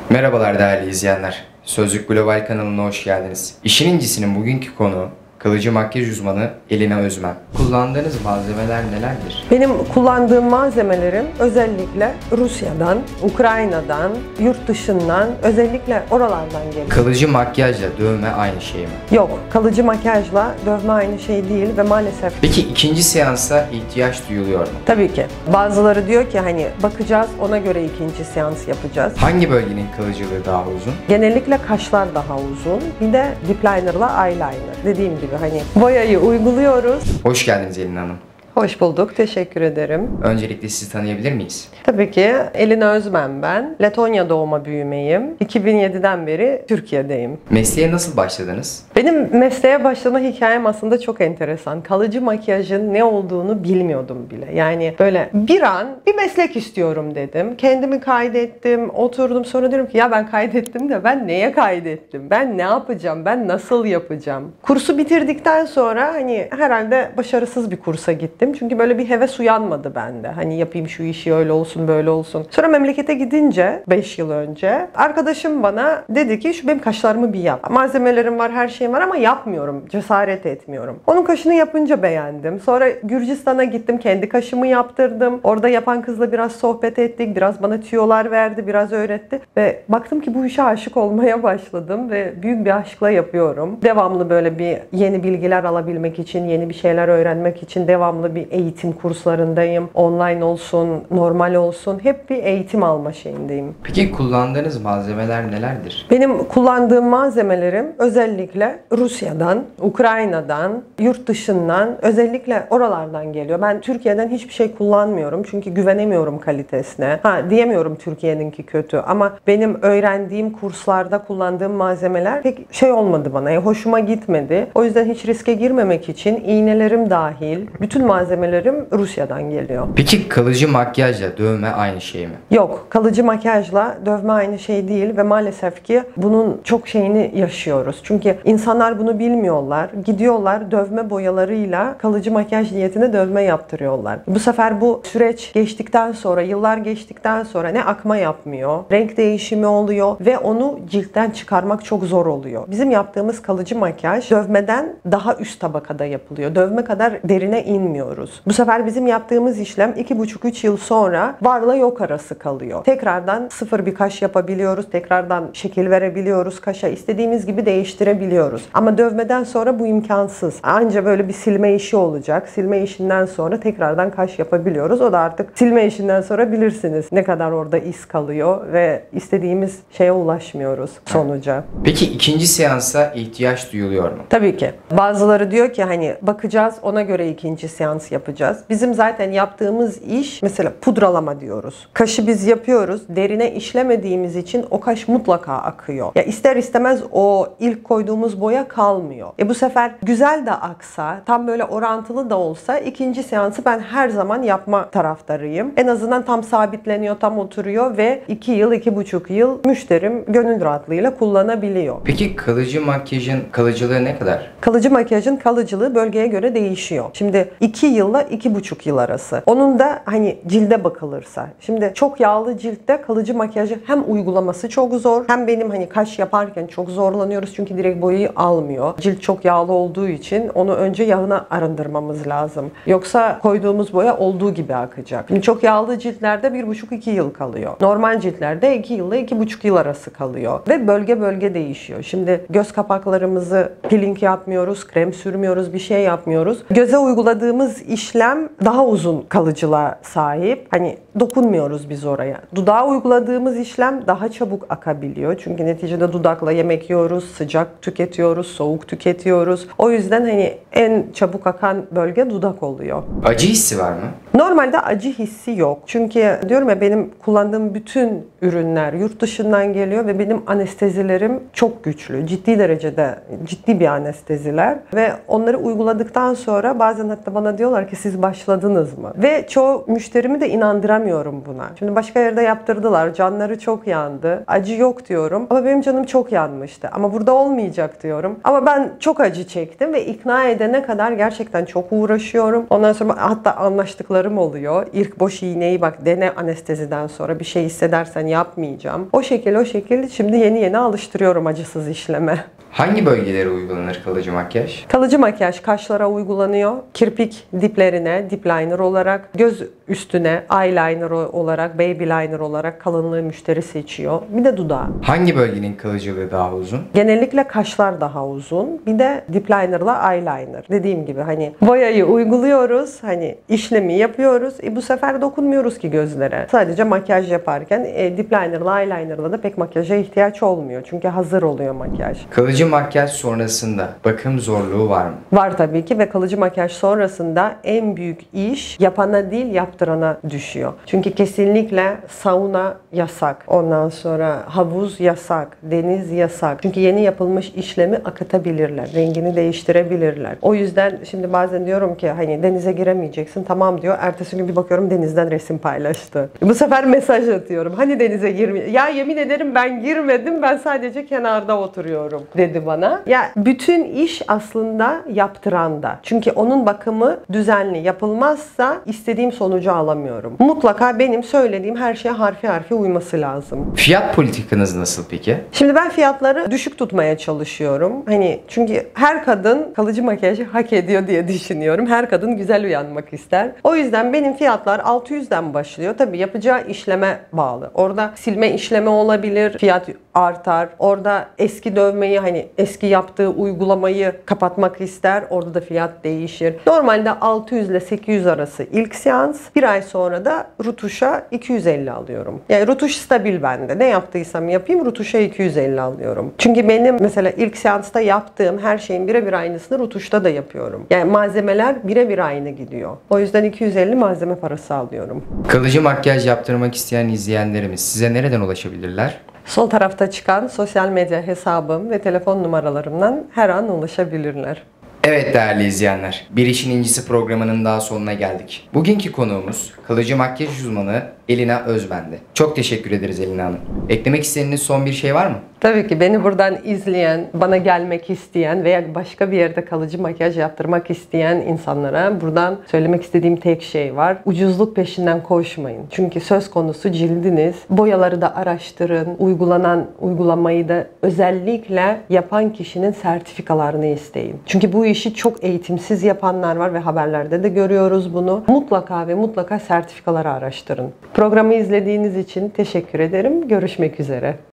Merhabalar değerli izleyenler. Sözlük Global kanalına hoş geldiniz. İşin İncisi'nin bugünkü konu kalıcı makyaj uzmanı Elina Özmen. Kullandığınız malzemeler nelerdir? Benim kullandığım malzemelerim özellikle Rusya'dan, Ukrayna'dan, yurt dışından, özellikle oralardan geliyor. Kalıcı makyajla dövme aynı şey mi? Yok, kalıcı makyajla dövme aynı şey değil ve maalesef. Peki ikinci seansa ihtiyaç duyuluyor mu? Tabii ki. Bazıları diyor ki hani bakacağız, ona göre ikinci seans yapacağız. Hangi bölgenin kalıcılığı daha uzun? Genellikle kaşlar daha uzun. Bir de lip liner'la eyeliner. Dediğim gibi hani boyayı uyguluyoruz. Hoş geldiniz Elina Hanım. Hoş bulduk, teşekkür ederim. Öncelikle sizi tanıyabilir miyiz? Tabii ki Elina Özmen ben. Letonya doğma büyümeyim. 2007'den beri Türkiye'deyim. Mesleğe nasıl başladınız? Benim mesleğe başlama hikayem aslında çok enteresan. Kalıcı makyajın ne olduğunu bilmiyordum bile. Yani böyle bir an bir meslek istiyorum dedim. Kendimi kaydettim, oturdum. Sonra diyorum ki ya ben kaydettim de ben neye kaydettim? Ben ne yapacağım? Ben nasıl yapacağım? Kursu bitirdikten sonra hani herhalde başarısız bir kursa gittim. Çünkü böyle bir heves uyanmadı bende. Hani yapayım şu işi öyle olsun böyle olsun. Sonra memlekete gidince 5 yıl önce arkadaşım bana dedi ki şu benim kaşlarımı bir yap. Malzemelerim var, her şeyim var ama yapmıyorum. Cesaret etmiyorum. Onun kaşını yapınca beğendim. Sonra Gürcistan'a gittim. Kendi kaşımı yaptırdım. Orada yapan kızla biraz sohbet ettik. Biraz bana tüyolar verdi. Biraz öğretti. Ve baktım ki bu işe aşık olmaya başladım. Ve büyük bir aşkla yapıyorum. Devamlı böyle bir yeni bilgiler alabilmek için, yeni bir şeyler öğrenmek için devamlı bir eğitim kurslarındayım. Online olsun, normal olsun. Hep bir eğitim alma şeyindeyim. Peki kullandığınız malzemeler nelerdir? Benim kullandığım malzemelerim özellikle Rusya'dan, Ukrayna'dan, yurt dışından, özellikle oralardan geliyor. Ben Türkiye'den hiçbir şey kullanmıyorum çünkü güvenemiyorum kalitesine. Diyemiyorum Türkiye'ninki kötü ama benim öğrendiğim kurslarda kullandığım malzemeler pek şey olmadı bana. Hoşuma gitmedi. O yüzden hiç riske girmemek için iğnelerim dahil bütün malzemelerim Rusya'dan geliyor. Peki kalıcı makyajla dövme aynı şey mi? Yok, kalıcı makyajla dövme aynı şey değil ve maalesef ki bunun çok şeyini yaşıyoruz. Çünkü insanlar bunu bilmiyorlar. Gidiyorlar dövme boyalarıyla kalıcı makyaj niyetine dövme yaptırıyorlar. Bu sefer bu süreç geçtikten sonra, yıllar geçtikten sonra ne akma yapmıyor, renk değişimi oluyor ve onu ciltten çıkarmak çok zor oluyor. Bizim yaptığımız kalıcı makyaj dövmeden daha üst tabakada yapılıyor. Dövme kadar derine inmiyoruz. Bu sefer bizim yaptığımız işlem 2,5-3 yıl sonra varla yok arası kalıyor. Tekrardan sıfır bir kaş yapabiliyoruz. Tekrardan şekil verebiliyoruz kaşa. İstediğimiz gibi değiştirebiliyoruz. Ama dövmeden sonra bu imkansız. Anca böyle bir silme işi olacak. Silme işinden sonra tekrardan kaş yapabiliyoruz. O da artık silme işinden sonra bilirsiniz ne kadar orada iz kalıyor ve istediğimiz şeye ulaşmıyoruz sonuca. Peki ikinci seansa ihtiyaç duyuluyor mu? Tabii ki. Bazıları diyor ki hani bakacağız, ona göre ikinci seans yapacağız. Bizim zaten yaptığımız iş mesela pudralama diyoruz. Kaşı biz yapıyoruz. Derine işlemediğimiz için o kaş mutlaka akıyor. Ya ister istemez o ilk koyduğumuz boya kalmıyor. Bu sefer güzel de aksa, tam böyle orantılı da olsa ikinci seansı ben her zaman yapma taraftarıyım. En azından tam sabitleniyor, tam oturuyor ve 2 yıl, 2,5 yıl müşterim gönül rahatlığıyla kullanabiliyor. Peki kalıcı makyajın kalıcılığı ne kadar? Kalıcı makyajın kalıcılığı bölgeye göre değişiyor. Şimdi 2 yılla 2,5 yıl arası. Onun da hani cilde bakılırsa. Şimdi çok yağlı ciltte kalıcı makyajı hem uygulaması çok zor hem benim hani kaş yaparken çok zorlanıyoruz çünkü direkt boyayı almıyor. Cilt çok yağlı olduğu için onu önce yağına arındırmamız lazım. Yoksa koyduğumuz boya olduğu gibi akacak. Şimdi çok yağlı ciltlerde 1,5-2 yıl kalıyor. Normal ciltlerde 2 yılla 2,5 yıl arası kalıyor. Ve bölge bölge değişiyor. Şimdi göz kapaklarımızı peeling yapmıyoruz, krem sürmüyoruz, bir şey yapmıyoruz. Göze uyguladığımız işlem daha uzun kalıcılığa sahip. Hani dokunmuyoruz biz oraya. Dudağa uyguladığımız işlem daha çabuk akabiliyor. Çünkü neticede dudakla yemek yiyoruz, sıcak tüketiyoruz, soğuk tüketiyoruz. O yüzden hani en çabuk akan bölge dudak oluyor. Acı hissi var mı? Normalde acı hissi yok. Çünkü diyorum ya benim kullandığım bütün ürünler yurt dışından geliyor ve benim anestezilerim çok güçlü. Ciddi derecede ciddi bir anesteziler ve onları uyguladıktan sonra bazen hatta bana diyor diyorlar ki siz başladınız mı? Ve çoğu müşterimi de inandıramıyorum buna. Şimdi başka yerde yaptırdılar. Canları çok yandı. Acı yok diyorum. Ama benim canım çok yanmıştı. Ama burada olmayacak diyorum. Ama ben çok acı çektim ve ikna edene kadar gerçekten çok uğraşıyorum. Ondan sonra hatta anlaştıklarım oluyor. İlk boş iğneyi bak dene anesteziden sonra bir şey hissedersen yapmayacağım. O şekil şimdi yeni alıştırıyorum acısız işleme. Hangi bölgelere uygulanır kalıcı makyaj? Kalıcı makyaj kaşlara uygulanıyor. Kirpik diplerine dip liner olarak, göz üstüne eyeliner olarak, baby liner olarak kalınlığı müşteri seçiyor. Bir de dudağı. Hangi bölgenin kalıcılığı daha uzun? Genellikle kaşlar daha uzun. Bir de dip liner'la eyeliner. Dediğim gibi hani boyayı uyguluyoruz. Hani işlemi yapıyoruz. Bu sefer dokunmuyoruz ki gözlere. Sadece makyaj yaparken dip liner'la eyeliner'la da pek makyaja ihtiyaç olmuyor. Çünkü hazır oluyor makyaj. Kalıcı makyaj sonrasında bakım zorluğu var mı? Var tabii ki ve kalıcı makyaj sonrasında en büyük iş yapana değil yaptırana düşüyor. Çünkü kesinlikle sauna yasak. Ondan sonra havuz yasak. Deniz yasak. Çünkü yeni yapılmış işlemi akıtabilirler. Rengini değiştirebilirler. O yüzden şimdi bazen diyorum ki hani denize giremeyeceksin. Tamam diyor. Ertesi gün bir bakıyorum denizden resim paylaştı. Bu sefer mesaj atıyorum. Hani denize girmiyor. Ya yemin ederim ben girmedim. Ben sadece kenarda oturuyorum dedi bana. Ya bütün iş aslında yaptıranda. Çünkü onun bakımı düzenli yapılmazsa istediğim sonucu alamıyorum. Mutlaka benim söylediğim her şeye harfi harfi uyması lazım. Fiyat politikanız nasıl peki? Şimdi ben fiyatları düşük tutmaya çalışıyorum. Hani çünkü her kadın kalıcı makyajı hak ediyor diye düşünüyorum. Her kadın güzel uyanmak ister. O yüzden benim fiyatlar 600'den başlıyor. Tabii yapacağı işleme bağlı. Orada silme işlemi olabilir. Fiyat artar. Orada eski dövmeyi hani eski yaptığı uygulamayı kapatmak ister. Orada da fiyat değişir. Normalde 600 ile 800 arası ilk seans. Bir ay sonra da rutuşa 250 alıyorum. Yani rutuş stabil bende. Ne yaptıysam yapayım rutuşa 250 alıyorum. Çünkü benim mesela ilk seansta yaptığım her şeyin birebir aynısını rutuşta da yapıyorum. Yani malzemeler birebir aynı gidiyor. O yüzden 250 malzeme parası alıyorum. Kalıcı makyaj yaptırmak isteyen izleyenlerimiz size nereden ulaşabilirler? Sol tarafta çıkan sosyal medya hesabım ve telefon numaralarımdan her an ulaşabilirler. Evet değerli izleyenler, Bir İşin İncisi programının daha sonuna geldik. Bugünkü konuğumuz kalıcı makyaj uzmanı Elina Özben'di. Çok teşekkür ederiz Elina Hanım. Eklemek istediğiniz son bir şey var mı? Tabii ki beni buradan izleyen, bana gelmek isteyen veya başka bir yerde kalıcı makyaj yaptırmak isteyen insanlara buradan söylemek istediğim tek şey var. Ucuzluk peşinden koşmayın. Çünkü söz konusu cildiniz. Boyaları da araştırın. Uygulamayı da özellikle yapan kişinin sertifikalarını isteyin. Çünkü bu işi çok eğitimsiz yapanlar var ve haberlerde de görüyoruz bunu. Mutlaka ve mutlaka sertifikaları araştırın. Programı izlediğiniz için teşekkür ederim. Görüşmek üzere.